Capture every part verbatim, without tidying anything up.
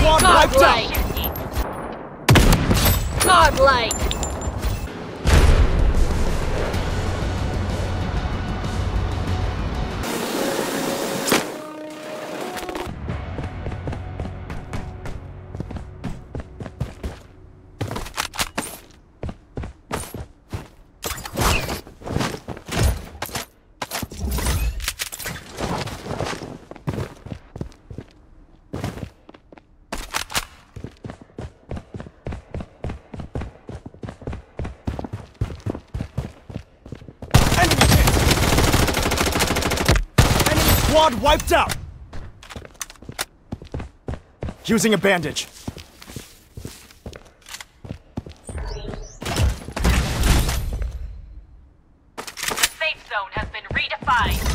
Squad wiped out! Godlike! Squad wiped out! Using a bandage. The safe zone has been redefined.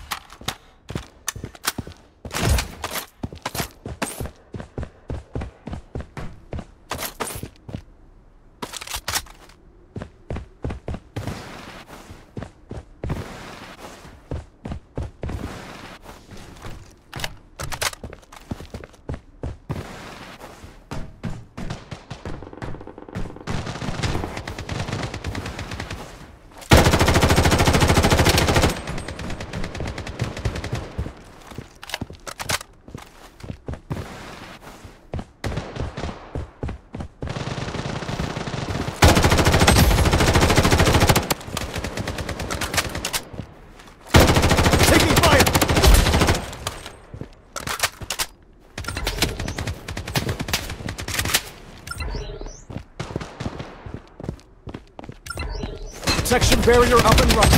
Protection barrier up and running.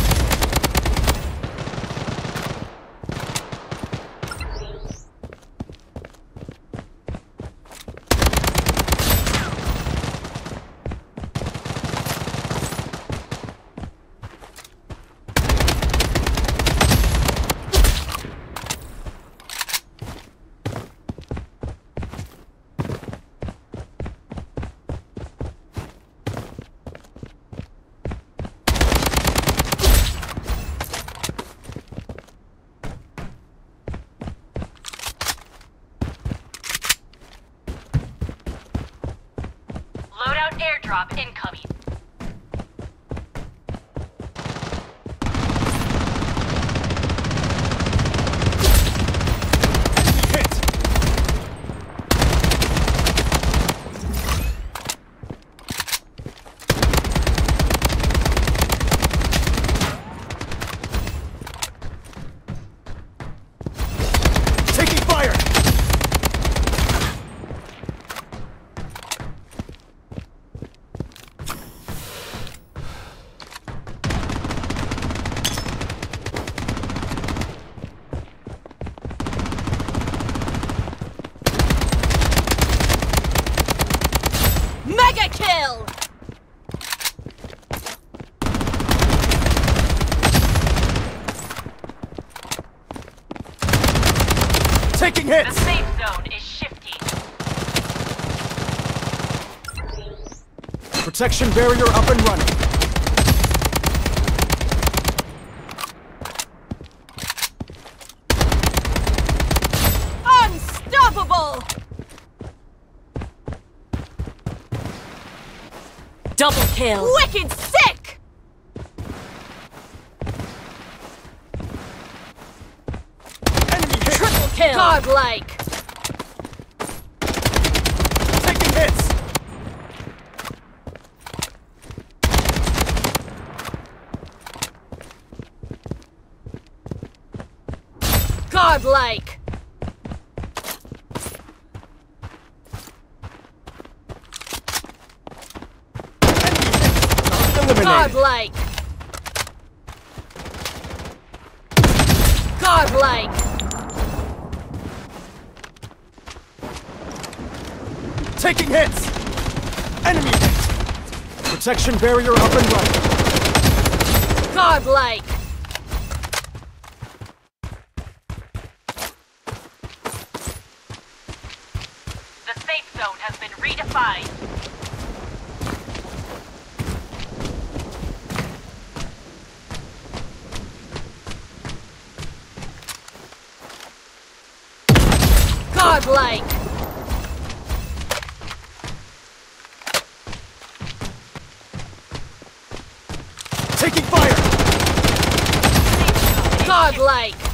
Loadout airdrop incoming. Taking fire! Mega kill! Taking The hits! safe zone is shifting. Protection barrier up and running. Unstoppable! Double kill! Wicked sick! Enemy hit! Triple kill! Godlike! Taking hits! Godlike! Eliminated. Godlike! Godlike! Taking hits! Enemy hit! Protection barrier up and running. Godlike! The safe zone has been redefined. Godlike! Godlike!